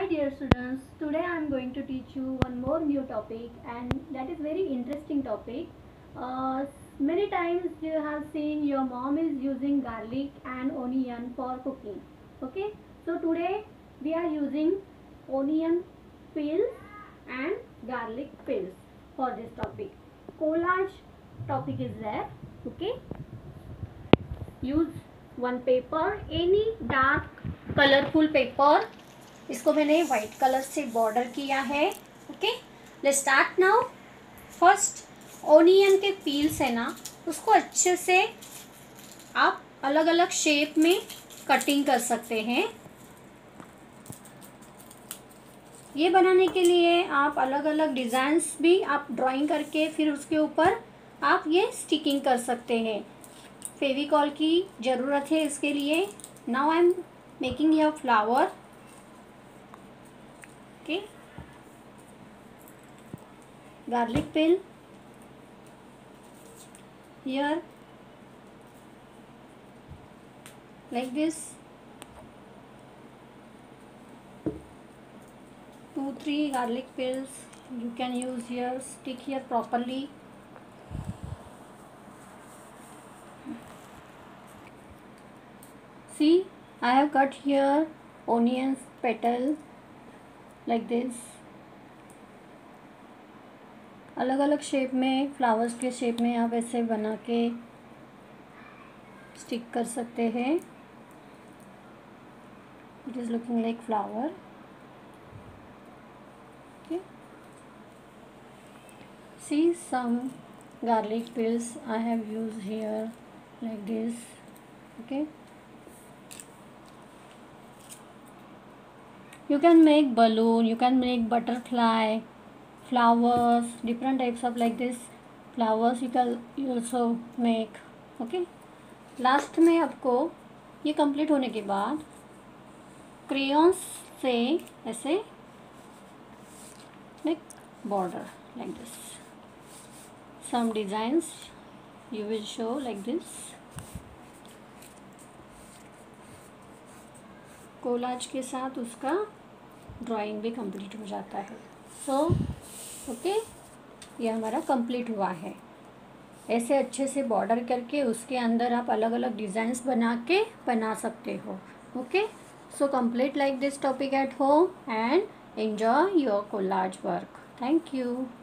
Hi dear students, today I am going to teach you one more new topic, and that is very interesting topic. Many times you have seen your mom is using garlic and onion for cooking. Okay, so today we are using onion peels and garlic peels for this topic. Collage topic is there. Okay, use one paper, any dark colorful paper. इसको मैंने white colour से border किया है. Okay, let's start now. First onion के peels है ना, उसको अच्छे से आप अलग अलग शेप में कटिंग कर सकते हैं. ये बनाने के लिए आप अलग अलग डिज़ाइंस भी आप ड्राइंग करके फिर उसके ऊपर आप ये स्टिकिंग कर सकते हैं. फेविकॉल की ज़रूरत है इसके लिए. Now I am making your flower. Okay, garlic peel here like this. 2-3 garlic peels you can use here. Stick here properly. See, I have cut here onions petal like this. अलग अलग शेप में, flowers के shape में आप ऐसे बना के stick कर सकते हैं. It is looking like flower. Okay, see some garlic peels I have used here like this. Okay, you can make balloon, you can make butterfly, flowers, different types of like this flowers you can also make. Okay, last में आपको ये complete होने के बाद crayons से ऐसे make border like this. Some designs you will show like this. Collage के साथ उसका ड्राइंग भी कंप्लीट हो जाता है. सो ओके, ये हमारा कंप्लीट हुआ है. ऐसे अच्छे से बॉर्डर करके उसके अंदर आप अलग अलग डिज़ाइंस बना सकते हो. Okay, so complete like this topic at home and enjoy your collage work. Thank you.